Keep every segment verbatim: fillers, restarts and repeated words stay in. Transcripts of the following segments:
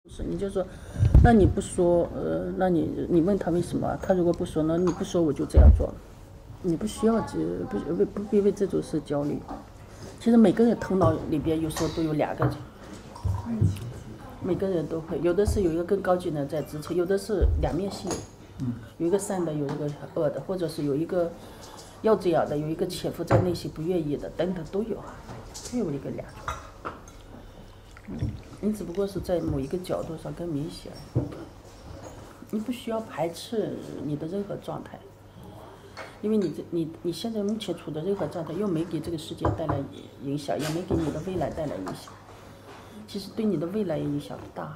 是，你就说，那你不说，呃，那你你问他为什么？他如果不说，那你不说我就这样做了。你不需要这不不不必为这种事焦虑。其实每个人头脑里边有时候都有两个人，每个人都会，有的是有一个更高级的在支撑，有的是两面性，有一个善的，有一个恶的，或者是有一个要这样的，有一个潜伏在内心不愿意的，等等都有啊，都有一个两种。你只不过是在某一个角度上更明显，你不需要排斥你的任何状态，因为你这你你现在目前处的任何状态又没给这个世界带来影响，也没给你的未来带来影响，其实对你的未来影响大，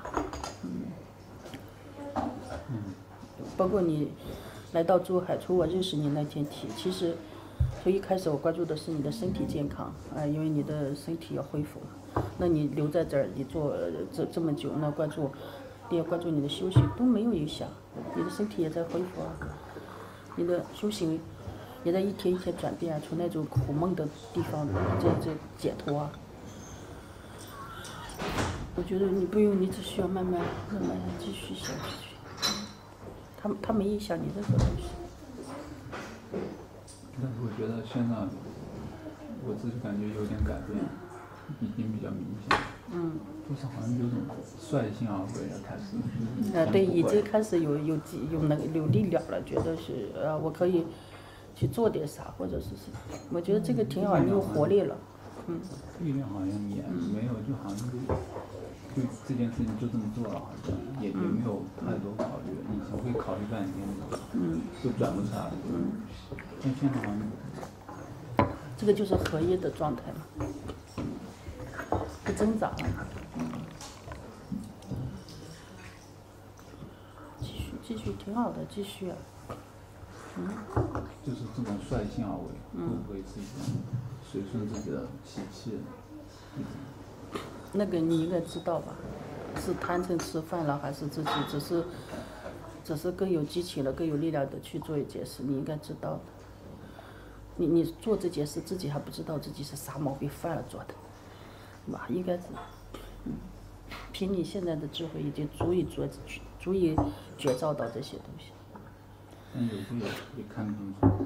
嗯，包括你来到珠海，从我认识你那天起，其实从一开始我关注的是你的身体健康啊，因为你的身体要恢复了。那你留在这儿，你做这这么久，那关注，你也关注你的休息都没有影响，你的身体也在恢复啊，你的修行也在一天一天转变，从那种苦闷的地方这这解脱啊。我觉得你不用，你只需要慢慢慢慢继续下去，他他没影响你任何东西。 但是我觉得现在我自己感觉有点改变。已经比较明显，嗯，就是好像有种率性而为了开始， 呃，对，已经开始有有有那个有力量了，觉得是呃，我可以去做点啥，或者是什么，我觉得这个挺好，你有活力了，嗯。 力量好像也没有，就好像就就这件事情就这么做了，好像也也没有太多考虑，以前会考虑半天，嗯，就转不出来，嗯，但现在好像， 这个就是合一的状态嘛。不增长，嗯，继续继续挺好的，继续啊， 嗯，就是这种率性而为，会不会是一种随顺自己的习气？ 那个你应该知道吧？是贪嗔痴犯了，还是自己只是只是更有激情了、更有力量的去做一件事？你应该知道的。你你做这件事，自己还不知道自己是啥毛病犯了做的。吧，应该是，嗯，凭你现在的智慧，已经足以做，足以觉照到这些东西。 但有时候也也看不清楚。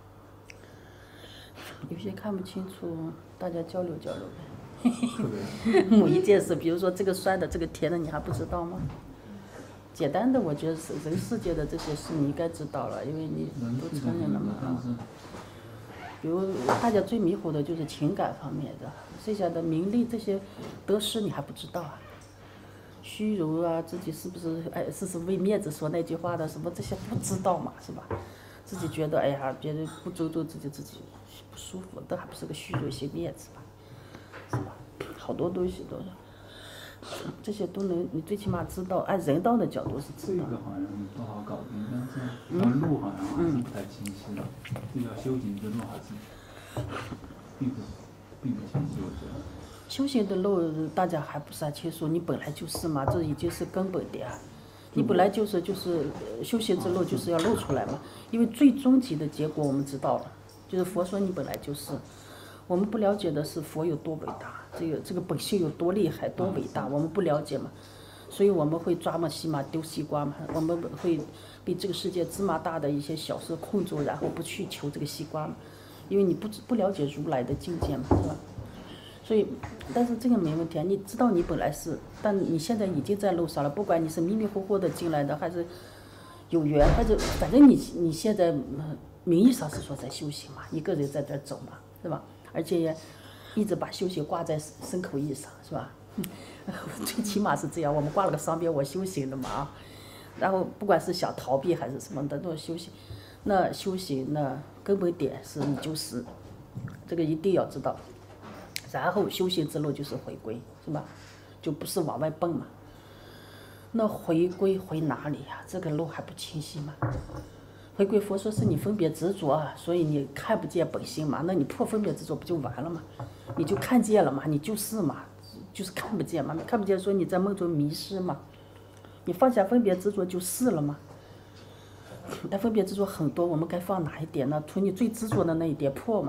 有些看不清楚，大家交流交流呗。某一件事，比如说这个酸的，这个甜的，你还不知道吗？简单的，我觉得是人世界的这些事，你应该知道了，因为你都成人了嘛。比如大家最迷糊的就是情感方面的，剩下的名利这些得失你还不知道啊，虚荣啊，自己是不是哎是是为面子说那句话的什么这些不知道嘛，是吧？自己觉得哎呀别人不尊重自己，自己不舒服，这还不是个虚荣心面子吧，是吧？好多东西都是，这些都能你最起码知道，按人道的角度是知道。 这个好像不好搞定，但是这路好像还是不太清晰的，这条修行之路还是并不并不清晰，我觉得。 修行的路大家还不是很清楚，你本来就是嘛，这已经是根本的呀。你本来就是就是修行之路就是要露出来嘛，因为最终极的结果我们知道了，就是佛说你本来就是。我们不了解的是佛有多伟大，这个这个本性有多厉害多伟大，我们不了解嘛，所以我们会抓嘛西嘛丢西瓜嘛，我们会被这个世界芝麻大的一些小事困住，然后不去求这个西瓜嘛，因为你不不了解如来的境界嘛，是吧？所以，但是这个没问题啊，你知道你本来是，但你现在已经在路上了，不管你是迷迷糊糊的进来的，还是有缘，还是反正你你现在名义上是说在修行嘛，一个人在这走嘛，是吧？而且也一直把修行挂在身口意上，是吧？最起码是这样，我们挂了个商标，我修行的嘛啊。然后不管是想逃避还是什么的，都修行。那修行那根本点是你就是，这个一定要知道。然后修行之路就是回归，是吧？就不是往外蹦嘛。那回归回哪里呀？这个路还不清晰吗？回归佛说是你分别执着，所以你看不见本心嘛，那你破分别执着不就完了吗？你就看见了嘛，你就是嘛，就是看不见嘛，你看不见说你在梦中迷失嘛，你放下分别执着就是了嘛。但分别执着很多，我们该放哪一点呢？从你最执着的那一点破嘛，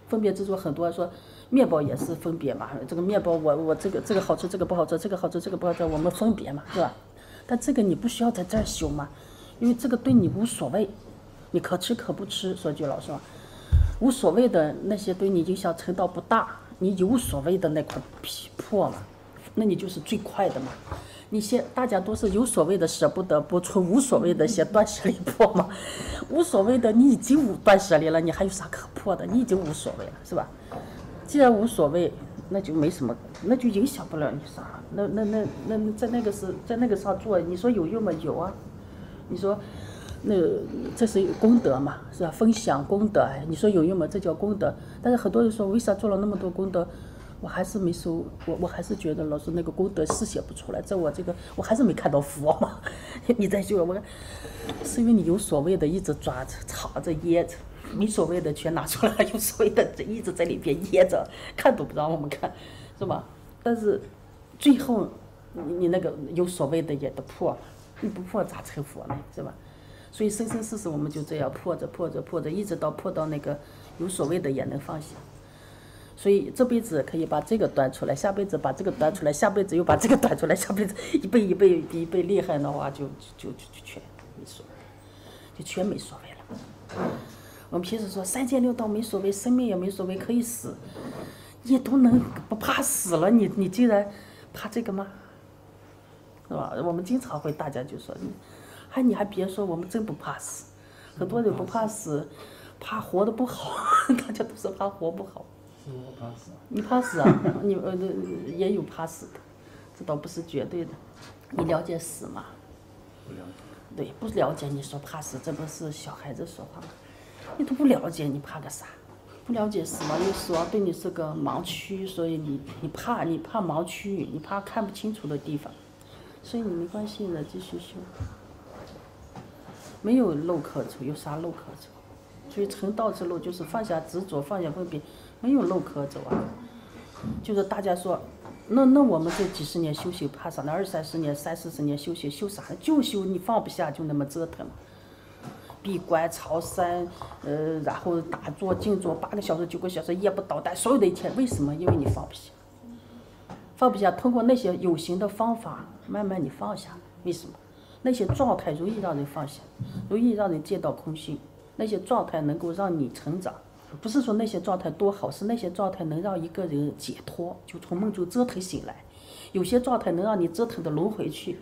分别执着很多，说面包也是分别嘛，这个面包我我这个这个好吃，这个不好吃，这个好吃，这个不好吃，我们分别嘛，是吧？但这个你不需要在这儿修嘛，因为这个对你无所谓，你可吃可不吃，说句老实话，无所谓的那些对你影响程度不大，你有所谓的那块皮破嘛，那你就是最快的嘛。你先大家都是有所谓的舍不得不出，无所谓的先断舍离破嘛，无所谓的你已经无断舍离了，你还有啥可破的？你已经无所谓了，是吧？既然无所谓，那就没什么，那就影响不了你啥。那那那那那在那个是在那个上做，你说有用吗？有啊。你说，那这是功德嘛，是吧？分享功德，你说有用吗？这叫功德。但是很多人说，为啥做了那么多功德？我还是没收，我我还是觉得老师那个功德是写不出来，这我这个我还是没看到佛嘛。你再说我，是因为你有所谓的一直抓着、藏着、掖着，没所谓的全拿出来，有所谓的一直在里边掖着，看都不让我们看，是吧？但是最后你你那个有所谓的也得破，你不破咋成佛呢？是吧？所以生生世世我们就这样破着破着破着，一直到破到那个有所谓的也能放下。所以这辈子可以把这个端出来，下辈子把这个端出来，下辈子又把这个端出来，下辈子一辈一辈比一辈厉害的话，就就就就全没所谓，就全没所谓了。我们平时说三界六道没所谓，生命也没所谓，可以死，你都能不怕死了，你你竟然怕这个吗？是吧？我们经常会大家就说，还你还别说，我们真不怕死，很多人不怕死，怕活得不好，大家都是怕活不好。 我怕死。 你怕死啊？你呃也有怕死的，这倒不是绝对的。你了解死吗？ 不了解。 对，不了解你说怕死，这不是小孩子说话吗？你都不了解，你怕个啥？不了解死亡，因为死亡对你是个盲区，所以你你怕你怕盲区，你怕看不清楚的地方，所以你没关系的，继续修。没有漏可走，有啥漏可走？所以成道之路就是放下执着，放下分别。没有路可走啊，就是大家说，那那我们这几十年修行怕啥呢？二三十年、三四十年修行修啥？就修你放不下，就那么折腾嘛。闭关朝山，呃，然后打坐静坐八个小时、九个小时，夜不倒单，所有的一切，为什么？因为你放不下，放不下。通过那些有形的方法，慢慢你放下。为什么？那些状态容易让人放下，容易让人见到空性。那些状态能够让你成长。不是说那些状态多好，是那些状态能让一个人解脱，就从梦中折腾醒来。有些状态能让你折腾的轮回去。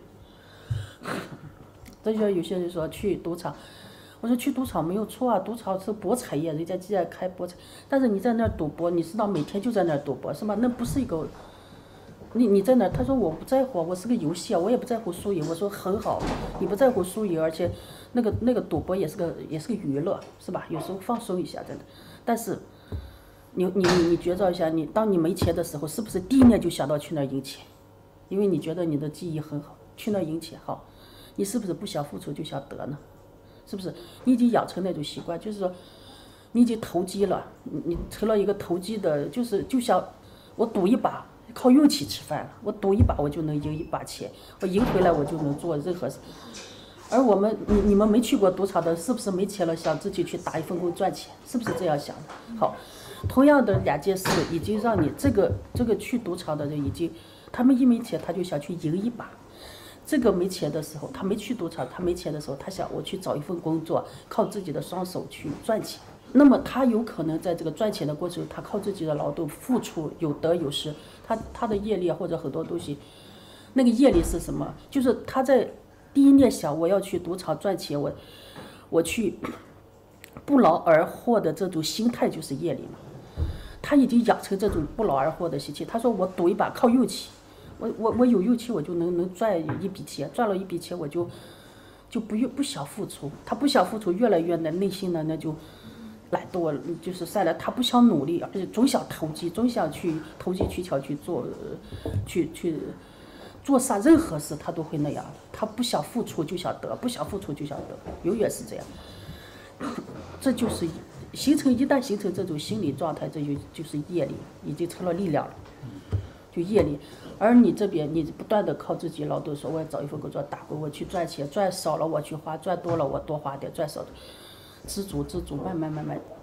这就有些人说去赌场，我说去赌场没有错啊，赌场是博彩业，人家既然开博彩，但是你在那儿赌博，你知道每天就在那儿赌博是吧？那不是一个，你你在那儿，他说我不在乎，我是个游戏啊，我也不在乎输赢。我说很好，你不在乎输赢，而且那个那个赌博也是个也是个娱乐是吧？有时候放松一下真的。但是，你你你你觉照一下，你当你没钱的时候，是不是第一念就想到去那儿赢钱？因为你觉得你的记忆很好，去那儿赢钱好，你是不是不想付出就想得呢？是不是？你已经养成那种习惯，就是说，你已经投机了，你你成了一个投机的，就是就想我赌一把，靠运气吃饭了，我赌一把我就能赢一把钱，我赢回来我就能做任何事。而我们，你你们没去过赌场的，是不是没钱了想自己去打一份工赚钱？是不是这样想的？好，同样的两件事已经让你这个这个去赌场的人已经，他们一没钱他就想去赢一把，这个没钱的时候，他没去赌场，他没钱的时候，他想我去找一份工作，靠自己的双手去赚钱。那么他有可能在这个赚钱的过程，他靠自己的劳动付出有得有失，他他的业力或者很多东西，那个业力是什么？就是他在。第一念想我要去赌场赚钱，我我去不劳而获的这种心态就是业力嘛。他已经养成这种不劳而获的习气。他说我赌一把靠运气，我我我有运气我就能能赚一笔钱，赚了一笔钱我就就不用不想付出。他不想付出，越来越呢内心呢那就懒惰，就是善良。他不想努力，而且总想投机，总想去投机取巧去做，去去。做啥任何事他都会那样的，他不想付出就想得，不想付出就想得，永远是这样。这就是形成，一旦形成这种心理状态，这就就是业力，已经成了力量了，就业力。而你这边你不断的靠自己劳动，说我要找一份工作打工，我去赚钱，赚少了我去花，赚多了我多花点，赚少的知足知足，慢慢慢慢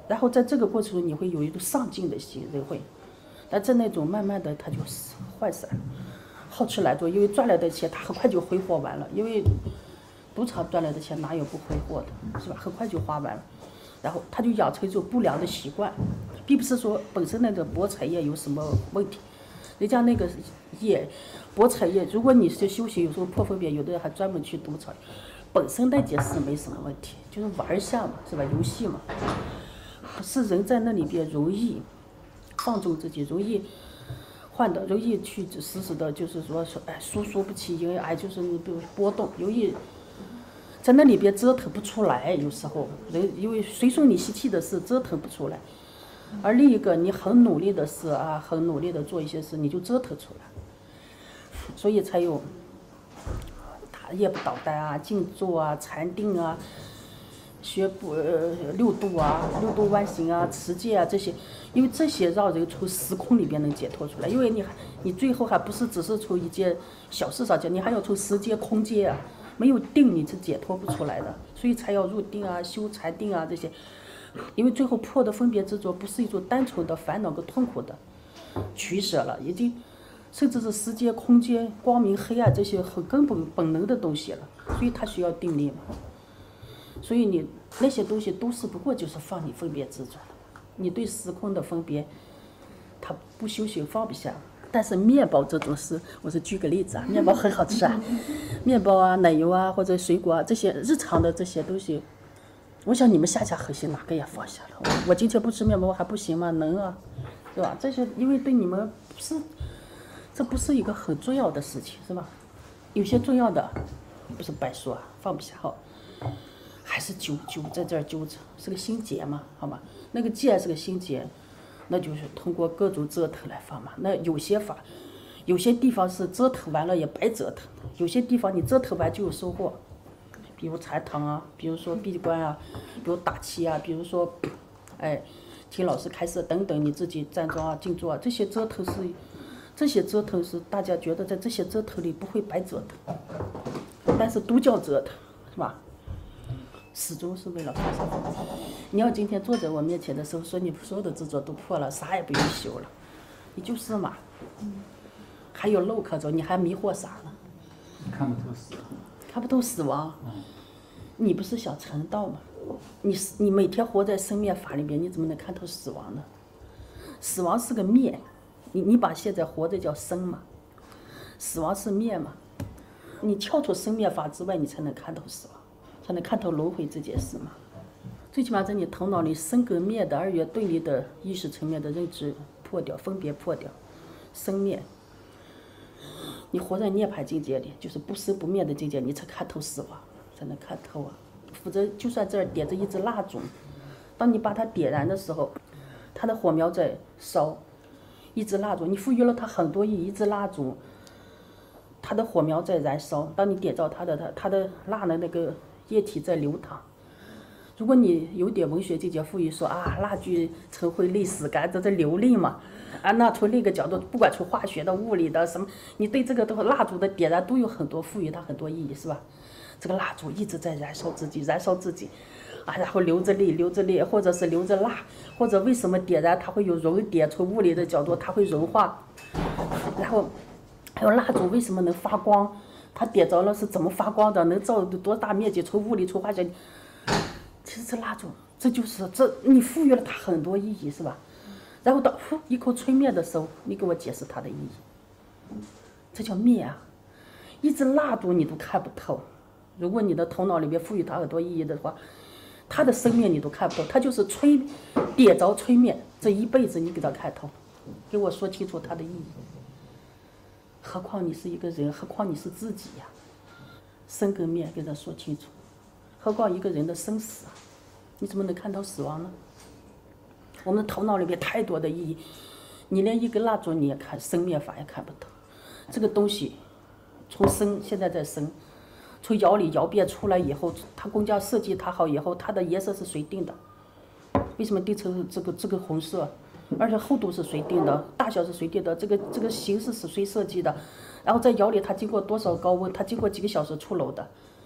然后在这个过程中你会有一种上进的心，人会，但在那种慢慢的他就坏散，好吃懒做，因为赚来的钱他很快就挥霍完了，因为赌场赚来的钱哪有不挥霍的，是吧？很快就花完了，然后他就养成一种不良的习惯，并不是说本身那个博彩业有什么问题，人家那个业博彩业，如果你是修行，有时候破分别，有的人还专门去赌场，本身那件事没什么问题，就是玩一下嘛，是吧？游戏嘛，是人在那里边容易放纵自己，容易换的，容易去死死的，就是说说哎输输不起，因为哎就是比如波动，容易在那里边折腾不出来，有时候人因为随顺你习气的事折腾不出来，而另一个你很努力的事啊，很努力的做一些事，你就折腾出来，所以才有他夜不倒单啊、静坐啊、禅定啊、学不呃六度啊、六度万行啊、持戒啊这些，因为这些让人从时空里边能解脱出来，因为你你最后还不是只是从一件小事上解，你还要从时间空间啊。没有定你是解脱不出来的，所以才要入定啊、修禅定啊这些，因为最后破的分别执着不是一种单纯的烦恼跟痛苦的取舍了，已经甚至是时间、空间、光明、黑暗这些很根本本能的东西了，所以它需要定力嘛。所以你那些东西都是不过就是放你分别执着的，你对时空的分别，它不修行放不下。但是面包这种事，我是举个例子啊，面包很好吃啊，面包啊、奶油啊或者水果啊这些日常的这些东西，我想你们下下狠心哪个也放下了。我, 我今天不吃面包还不行吗？能啊，对吧？这些因为对你们不是，这不是一个很重要的事情，是吧？有些重要的不是白说啊，放不下好，还是纠纠在这儿纠缠，是个心结嘛，好吧？那个结是个心结。那就是通过各种折腾来放嘛。那有些法，有些地方是折腾完了也白折腾，有些地方你折腾完就有收获，比如禅堂啊，比如说闭关啊，比如打气啊，比如说，哎，听老师开示等等，你自己站桩啊、静坐啊，这些折腾是，这些折腾是大家觉得在这些折腾里不会白折腾，但是都叫折腾，是吧？始终是为了放下。你要今天坐在我面前的时候说你所有的执着都破了，啥也不用修了，你就是嘛。还有漏可着，你还迷惑啥呢？ 看不透死。 看不透死亡。你不是想成道吗？你你每天活在生灭法里面，你怎么能看透死亡呢？死亡是个灭，你你把现在活着叫生嘛，死亡是灭嘛。你跳出生灭法之外，你才能看透死亡。才能看透轮回这件事嘛，最起码在你头脑里生跟灭的二元对立的意识层面的认知破掉，分别破掉，生灭。你活在涅槃境界里，就是不生不灭的境界，你才看透死亡，才能看透啊。否则，就算这儿点着一支蜡烛，当你把它点燃的时候，它的火苗在烧，一支蜡烛，你赋予了它很多意义，一支蜡烛。它的火苗在燃烧，当你点着它的，它它的蜡的那个液体在流淌。如果你有点文学境界，赋予说啊，蜡炬成灰泪始干，这在流泪嘛，啊，那从另一个角度，不管从化学的、物理的什么，你对这个都蜡烛的点燃都有很多赋予它很多意义，是吧？这个蜡烛一直在燃烧自己，燃烧自己，啊，然后流着泪，流着泪，或者是流着蜡，或者为什么点燃它会有熔点？从物理的角度，它会融化，然后。还有蜡烛为什么能发光？它点着了是怎么发光的？能照多大面积？从物理、从化学，其实这蜡烛，这就是这你赋予了它很多意义，是吧？然后到呼一口吹灭的时候，你给我解释它的意义，这叫灭啊！一支蜡烛你都看不透，如果你的头脑里面赋予它很多意义的话，它的生灭你都看不透，它就是吹点着吹灭，这一辈子你给它看透，给我说清楚它的意义。何况你是一个人，何况你是自己呀、啊？生跟灭给他说清楚。何况一个人的生死啊，你怎么能看到死亡呢？我们的头脑里面太多的意义，你连一根蜡烛你也看生灭法也看不透。这个东西从生现在在生，从窑里窑变出来以后，它工匠设计它好以后，它的颜色是谁定的？为什么定成这个这个红色？而且厚度是谁定的，大小是谁定的，这个这个形式是谁设计的，然后在窑里它经过多少高温，它经过几个小时出炉的，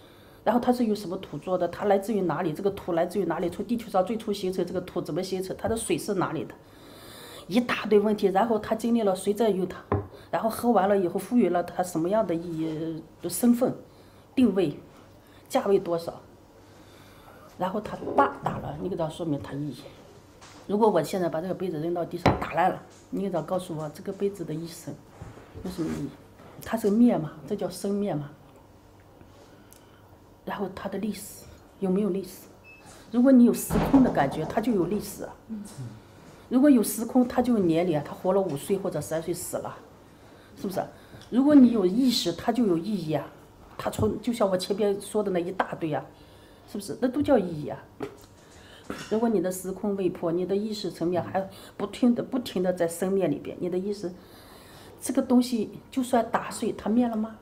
然后它是由什么土做的？它来自于哪里？这个土来自于哪里？从地球上最初形成这个土怎么形成？它的水是哪里的？一大堆问题。然后它经历了谁在用它？然后喝完了以后赋予了它什么样的意义的身份、定位、价位多少？然后它叭打了，你给它说明它意义。如果我现在把这个杯子扔到地上打烂了，你给它告诉我这个杯子的一生有什么意义？它是灭嘛？这叫生灭嘛？然后它的历史有没有历史？如果你有时空的感觉，它就有历史啊。如果有时空，它就有年龄，它活了五岁或者三岁死了，是不是？如果你有意识，它就有意义啊。它从就像我前边说的那一大堆啊，是不是？那都叫意义啊。如果你的时空未破，你的意识层面还不停的不停的在生灭里边，你的意识这个东西就算打碎，它灭了吗？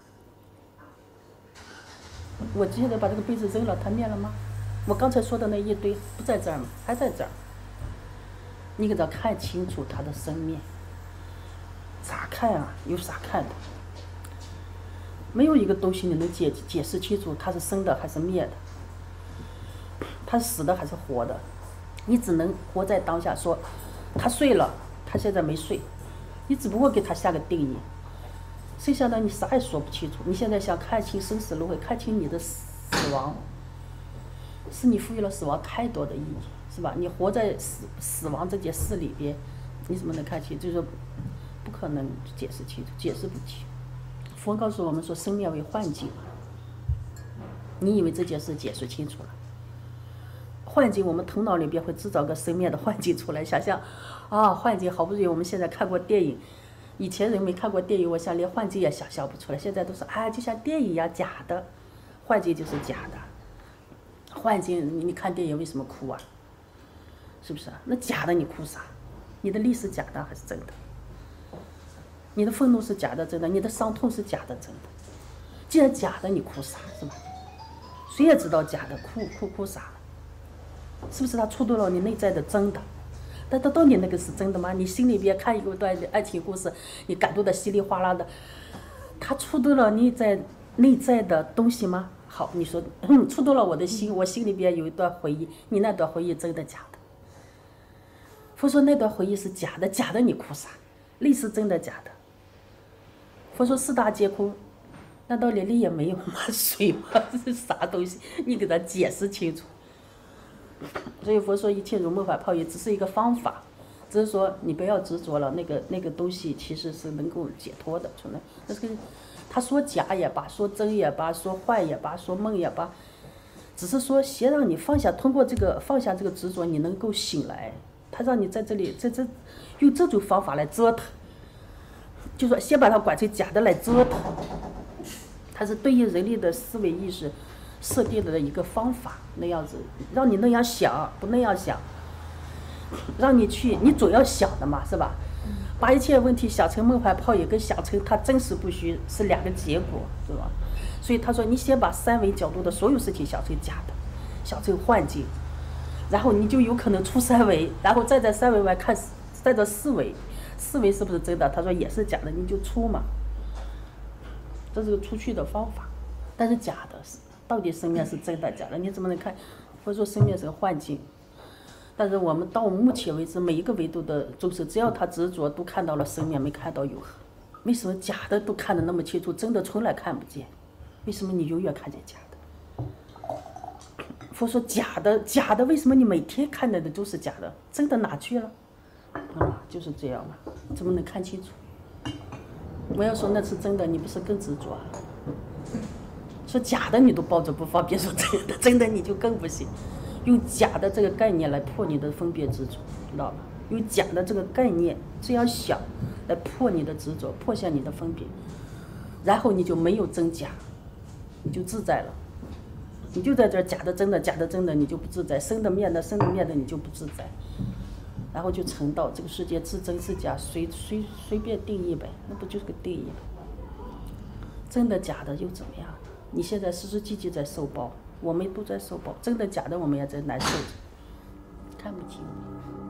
我现在把这个杯子扔了，它灭了吗？我刚才说的那一堆不在这儿吗？还在这儿。你给它看清楚它的生灭。咋看啊？有啥看的？没有一个东西你能解解释清楚它是生的还是灭的，它是死的还是活的。你只能活在当下，说它睡了，它现在没睡，你只不过给它下个定义。剩下的你啥也说不清楚。你现在想看清生死轮回，看清你的死亡，是你赋予了死亡太多的意义，是吧？你活在死死亡这件事里边，你怎么能看清？就是说不可能解释清楚，解释不清。佛告诉我们说，生灭为幻境。你以为这件事解释清楚了？幻境，我们头脑里边会制造个生灭的幻境出来，想象啊，幻境好不容易我们现在看过电影。以前人没看过电影，我想连幻境也想象不出来。现在都是啊，就像电影一样，假的，幻境就是假的。幻境，你看电影为什么哭啊？是不是啊？那假的你哭啥？你的历史假的还是真的？你的愤怒是假的真的？你的伤痛是假的真的？既然假的，你哭啥？是吧？谁也知道假的，哭哭哭啥？是不是他触动了你内在的真的？但他到底那个是真的吗？你心里边看一个段爱情故事，你感动的稀里哗啦的，他触动了你在内在的东西吗？好，你说、嗯、触动了我的心，我心里边有一段回忆，你那段回忆真的假的？佛说那段回忆是假的，假的你哭啥？泪是真的假的？佛说四大皆空，难道连泪也没有吗？水吗？这是啥东西？你给他解释清楚。所以佛说一切如梦幻泡影，只是一个方法，只是说你不要执着了，那个那个东西其实是能够解脱的。从来，那是他说假也罢，说真也罢，说幻也罢，说梦也罢，只是说先让你放下，通过这个放下这个执着，你能够醒来。他让你在这里，在这用这种方法来折腾，就说先把它管成假的来折腾，它是对应人类的思维意识设定的一个方法，那样子让你那样想，不那样想，让你去，你总要想的嘛，是吧？把一切问题想成梦幻泡影，跟想成它真实不虚是两个结果，是吧？所以他说，你先把三维角度的所有事情想成假的，想成幻境，然后你就有可能出三维，然后再在三维外看，再在四维，四维是不是真的？他说也是假的，你就出嘛，这是个出去的方法。但是假的是。到底生命是真的假的？你怎么能看？或者说生命是个幻境，但是我们到目前为止，每一个维度的众生，只要他执着，都看到了生命，没看到永恒。为什么假的都看得那么清楚，真的从来看不见？为什么你永远看见假的？佛说假的，假的，为什么你每天看到的都是假的？真的哪去了？啊，就是这样嘛，怎么能看清楚？我要说那是真的，你不是更执着啊？说假的你都抱着不放，别说真的，真的你就更不行。用假的这个概念来破你的分别执着，知道吧？用假的这个概念这样想来破你的执着，破下你的分别，然后你就没有真假，你就自在了。你就在这儿假的真的，假的真的，你就不自在；生的灭的，生的灭的，你就不自在。然后就成道，这个世界是真是假，随随随便定义呗，那不就是个定义吗？真的假的又怎么样？你现在时时积极在受报，我们都在受报，真的假的我们也在难受着，看不清。